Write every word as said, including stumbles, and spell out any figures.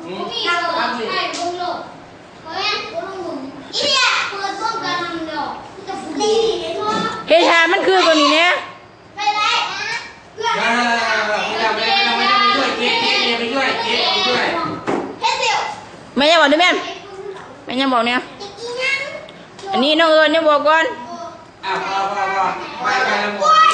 มีเราใช่บุญโลกเฮ้ยบุญบุญอีเนี่ยเปิดต้นกันทำเนาะจะฝุ่นดีเลยเนาะเฮชามันคือตัวนี้เนี่ยไปได้เพื่อนไม่ได้ไม่ได้ไม่ได้ไม่ช่วยเก็บเก็บไปช่วยเก็บไปช่วยเฮ็ดเดียวแม่ยังบอกด้วยแม่แม่ยังบอกเนี่ยอันนี้น้องเอิญเนี่ยบอกก่อนอ่ะพอพอพอไปไปแล้วหมด